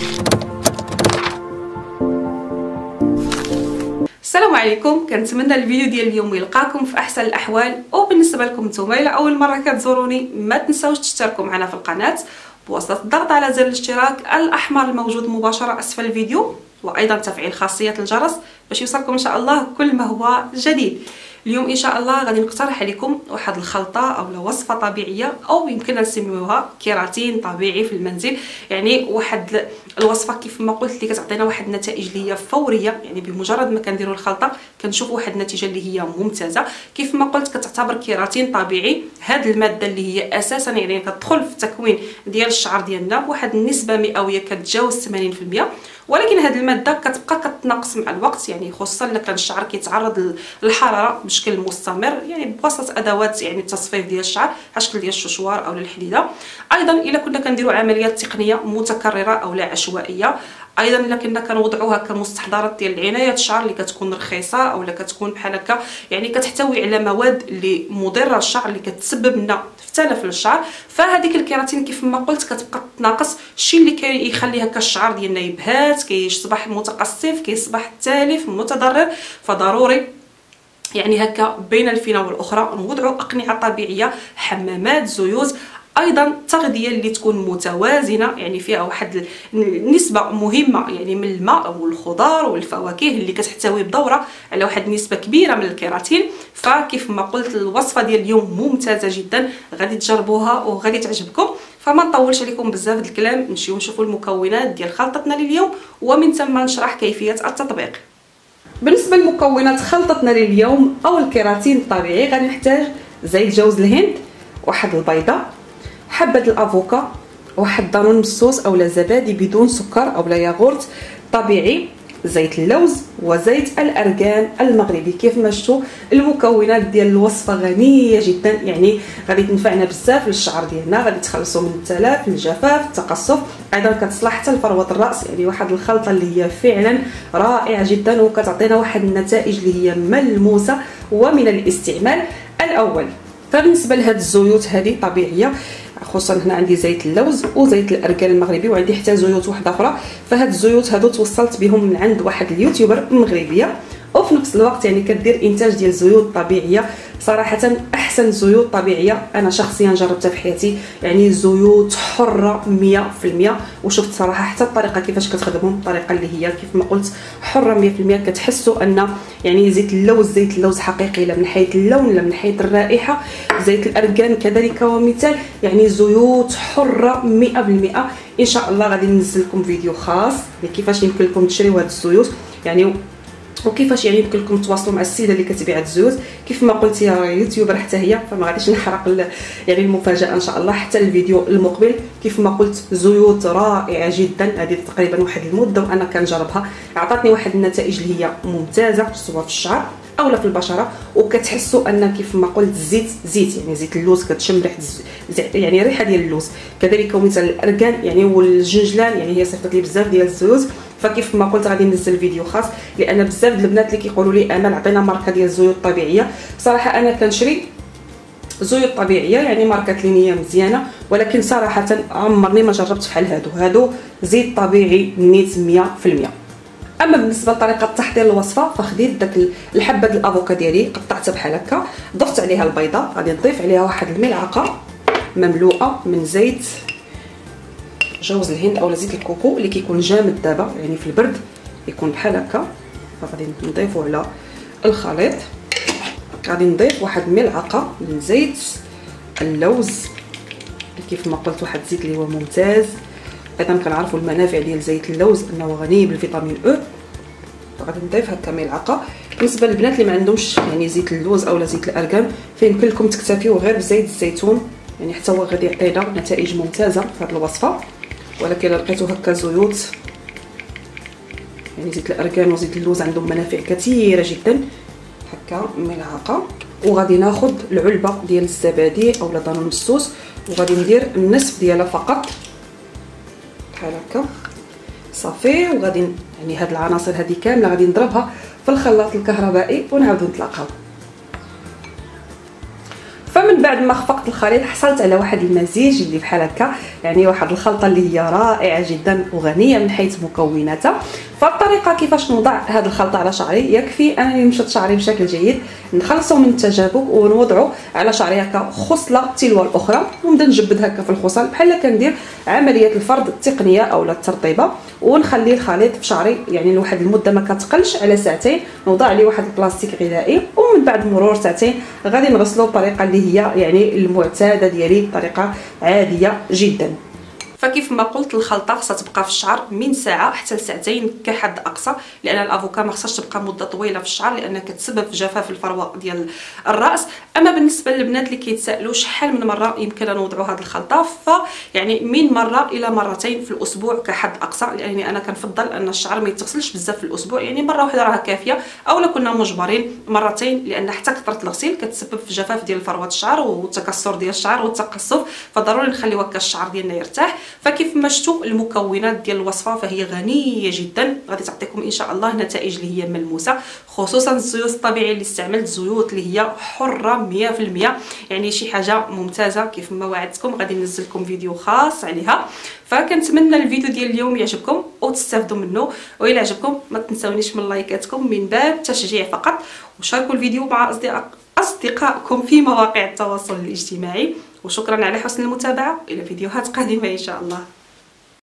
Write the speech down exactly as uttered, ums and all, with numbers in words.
السلام عليكم، كنتمنى الفيديو ديال اليوم يلقاكم في احسن الاحوال. وبالنسبه لكم نتوما الى اول مره كتزوروني ما تنساوش تشتركوا معنا في القناه بواسطه الضغط على زر الاشتراك الاحمر الموجود مباشره اسفل الفيديو، وايضا تفعيل خاصيه الجرس باش يوصلكم ان شاء الله كل ما هو جديد. اليوم ان شاء الله غادي نقترح عليكم واحد الخلطه او وصفه طبيعيه او يمكن نسميوها كيراتين طبيعي في المنزل. يعني واحد الوصفه كيف ما قلت اللي كتعطينا واحد النتائج اللي هي فوريه، يعني بمجرد ما كنديروا الخلطه كنشوفوا واحد النتيجه اللي هي ممتازه. كيف ما قلت كتعتبر كيراتين طبيعي، هذه الماده اللي هي اساسا يعني كتدخل في التكوين ديال الشعر ديالنا بواحد النسبه مئويه كتجاوز ثمانين في المئة، ولكن هذه الماده كتبقى كتنقص مع الوقت، يعني خصوصا الا كان الشعر كيتعرض للحراره بشكل مستمر، يعني بواسطه ادوات يعني التصفيف ديال الشعر على شكل ديال الششوار او الحديده. ايضا الا كنا كنديروا عمليات تقنيه متكرره او لا عشوائيه، ايضا الا كنا كنوضعوها كمستحضرات ديال العنايه الشعر اللي كتكون رخيصه او لا كتكون بحال هكا يعني كتحتوي على مواد اللي مضره للشعر اللي كتسبب لنا في تلف للشعر، فهذيك الكيراتين كيف ما قلت كتبقى تناقص. الشيء اللي كيخلي هكا الشعر ديالنا يبهات، كيصبح متقصف، كيصبح تالف متضرر. فضروري يعني هكا بين الفينه والاخرى نوضعوا اقنعه طبيعيه، حمامات، زيوت، ايضا تغذيه اللي تكون متوازنه، يعني فيها واحد النسبه مهمه يعني من الماء والخضار والفواكه اللي كتحتوي بدوره على واحد النسبه كبيره من الكيراتين. فكيف ما قلت الوصفه ديال اليوم ممتازه جدا، غادي تجربوها وغادي تعجبكم. فما نطولش عليكم بزاف د الكلام، نمشيو نشوفوا المكونات ديال خلطتنا لليوم ومن ثم نشرح كيفيه التطبيق. بالنسبه لمكونات خلطتنا لليوم او الكيراتين الطبيعي، غادي نحتاج زيت جوز الهند، واحد البيضه، حبه الافوكا، واحد دانون مسوس اولا زبادي بدون سكر اولا ياغورت طبيعي، زيت اللوز وزيت الارغان المغربي. كيف ما شفتوا المكونات ديال الوصفه غنيه جدا، يعني غادي تنفعنا بزاف للشعر ديالنا، غادي تخلصوا من التلف، الجفاف، التقصف، ايضا كتصلح حتى لفروه الراس. يعني واحد الخلطه اللي هي فعلا رائعه جدا وكتعطينا واحد النتائج اللي هي ملموسه ومن الاستعمال. الاول فبالنسبه لهاد الزيوت هذه طبيعيه، خصوصا هنا عندي زيت اللوز وزيت الارغان المغربي، وعندي حتى زيوت واحده اخرى. فهاد الزيوت هادو توصلت بهم من عند واحد اليوتيوبر مغربيه، وفي نفس الوقت يعني كدير انتاج ديال زيوت طبيعيه. صراحه احسن زيوت طبيعيه انا شخصيا جربتها في حياتي، يعني زيوت حره مية في المية، وشفت صراحه حتى الطريقه كيفاش كتخدمهم، الطريقه اللي هي كيف ما قلت حره مية في المية. كتحسوا ان يعني زيت اللوز زيت اللوز حقيقي، لا من حيث اللون لا من حيث الرائحه. زيت الارغان كذلك ومثال، يعني زيوت حره مية بالمية. ان شاء الله غادي ننزل لكم فيديو خاص كيفاش يمكن لكم تشريو هاد الزيوت، يعني وكيفاش يعني يمكن لكم تواصلوا مع السيده اللي كتبيع الزيوت. كيف ما قلت يا يوتيوبر حتى هي، فما غاديش نحرق يعني المفاجاه ان شاء الله حتى الفيديو المقبل. كيف ما قلت زيوت رائعه جدا، هذه تقريبا واحد المده وانا كنجربها، عطاتني واحد النتائج اللي هي ممتازه سواء في الشعر اولا في البشره. وكتحسوا ان كيف ما قلت الزيت زيت، يعني زيت اللوز كتشم ريحه يعني ريحه ديال اللوز، كذلك ومثال الارغان يعني والجنجلان، يعني هي صيفطت لي بزاف ديال الزيوت. فكيف ما قلت غادي ننزل فيديو خاص، لان بزاف د البنات اللي كيقولوا لي امل عطينا ماركه ديال الزيوت الطبيعيه. صراحه انا كنشري زيوت طبيعيه يعني ماركه لينيه مزيانه، ولكن صراحه عمرني ما جربت بحال هادو. هادو زيت طبيعي نيت مية في المية. اما بالنسبه لطريقه تحضير الوصفه، فخديت داك الحبه ديال الافوكا ديالي قطعتها بحال هكا، ضفت عليها البيضه، غادي نضيف عليها واحد الملعقه مملوءه من زيت جوز الهند اولا زيت الكوكو اللي كيكون جامد دابا، يعني في البرد يكون بحال هكا. فغادي نضيفو على الخليط. غادي نضيف واحد الملعقه من زيت اللوز اللي كيف ما قلت واحد الزيت اللي هو ممتاز. ايضا كنعرفوا المنافع ديال زيت اللوز انه غني بالفيتامين او. فغادي نضيف هكا ملعقه. بالنسبه للبنات اللي ما عندهمش يعني زيت اللوز اولا زيت الارغان، فيمكن لكم تكتفيو غير بزيت الزيتون، يعني حتى هو غادي يعطينا نتائج ممتازه في هذه الوصفه. ولكن لقيتو هكا زيوت يعني زيت الارغان وزيت اللوز عندهم منافع كثيره جدا. هكا ملعقه. وغادي ناخذ العلبه ديال الزبادي اولا دانون مسوس، وغادي ندير النصف ديالها فقط بحال هكا صافي. وغادي يعني هاد العناصر هذه كامله غادي نضربها في الخلاط الكهربائي ونعاودو نتلاقاو. فمن بعد بعد ما خفقت الخليط حصلت على واحد المزيج اللي بحال هكا، يعني واحد الخلطه اللي هي رائعه جدا وغنيه من حيث مكوناتها. فالطريقه كيفاش نوضع هذه الخلطه على شعري، يكفي انني نمشط شعري بشكل جيد، نخلصوا من التجاذب ونوضعوا على شعري هكا خصله تلو الاخرى، ونبدا نجبد هكا في الخصل بحال كندير عمليه الفرد التقنيه او الترطيبه، ونخلي الخليط في شعري يعني لواحد المده ما كتقلش على ساعتين. نوضع عليه واحد البلاستيك غذائي، ومن بعد مرور ساعتين غادي نغسلو بطريقه اللي هي يعني المعتاده ديالي، طريقه عاديه جدا. فكيف ما قلت الخلطه خصها تبقى في الشعر من ساعه حتى لساعتين كحد اقصى، لان الافوكا ما خصهاش تبقى مده طويله في الشعر لانها كتسبب في جفاف الفروه ديال الراس. اما بالنسبه للبنات اللي كيتسائلوا شحال من مره يمكن نوضعوا هذه الخلطه، فيعني من مره الى مرتين في الاسبوع كحد اقصى، لاني انا كنفضل ان الشعر ما يتغسلش بزاف في الاسبوع، يعني مره واحده راه كافيه، او لا كنا مجبرين مرتين، لان حتى كثره الغسيل كتسبب في جفاف ديال فروه الشعر والتكسر ديال الشعر والتقصف، فضروري نخليو هكا الشعر ديالنا يرتاح. فكيف ما شفتوا المكونات ديال الوصفه فهي غنيه جدا، غادي تعطيكم ان شاء الله نتائج اللي هي ملموسه، خصوصا الزيوت الطبيعيه اللي استعملت زيوت اللي هي حره مية في المية، يعني شي حاجه ممتازه. كيف ما وعدتكم غادي ننزل لكم فيديو خاص عليها. فكنتمنى الفيديو ديال اليوم يعجبكم وتستافدوا منه، والى عجبكم ما تنسونيش من لايكاتكم من باب التشجيع فقط، وشاركوا الفيديو مع اصدقاء اصدقائكم في مواقع التواصل الاجتماعي. وشكرا على حسن المتابعه، الى فيديوهات قادمه ان شاء الله.